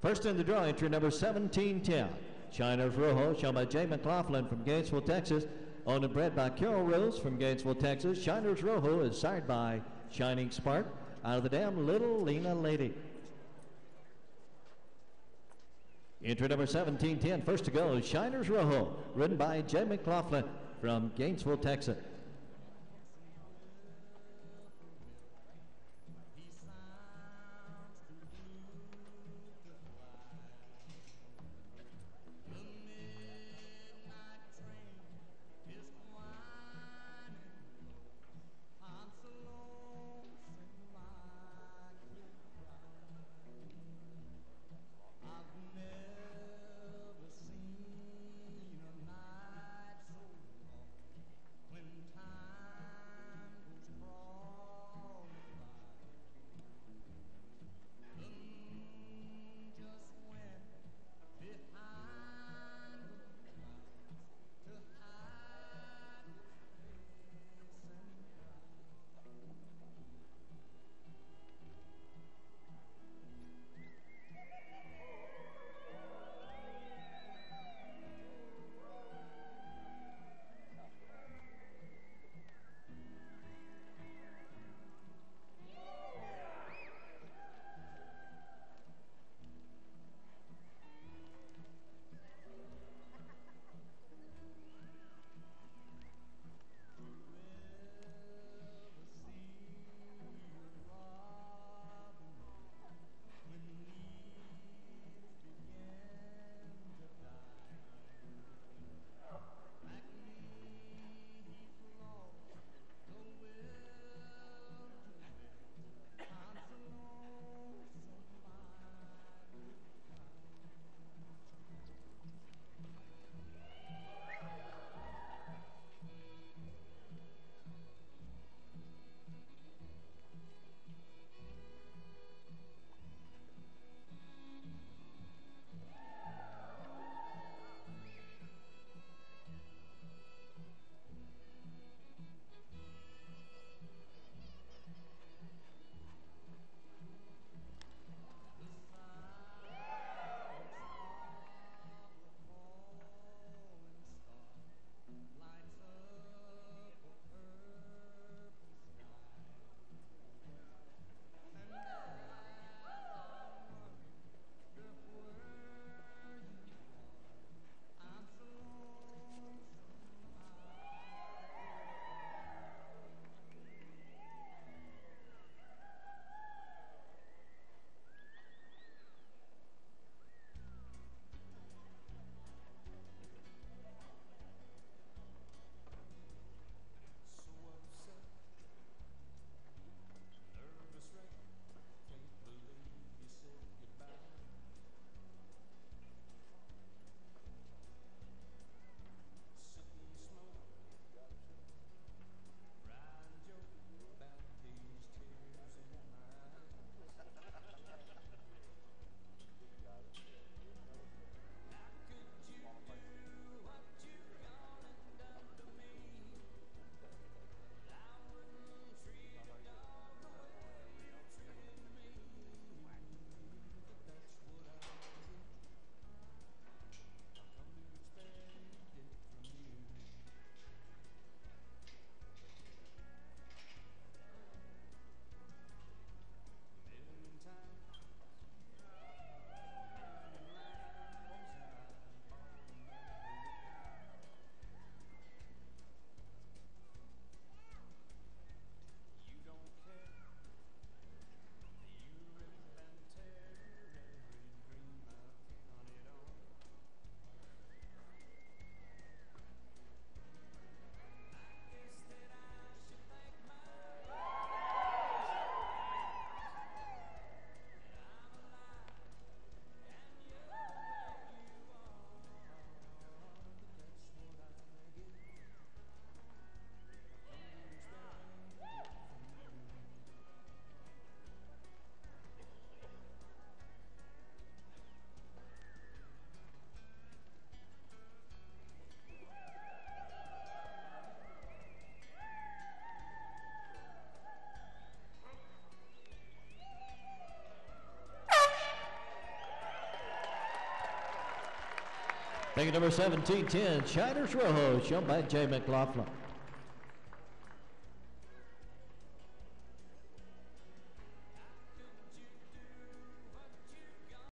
First in the draw, entry number 1710. Shiner's Rojo, shown by Jay McLaughlin from Gainesville, Texas. Owned and bred by Carol Rose from Gainesville, Texas. Shiner's Rojo is sired by Shining Spark out of the dam Little Lena Lady. Entry number 1710. First to go is Shiner's Rojo, ridden by Jay McLaughlin from Gainesville, Texas. Ticket number 1710, Shiners Rojo, shown by Jay McLaughlin.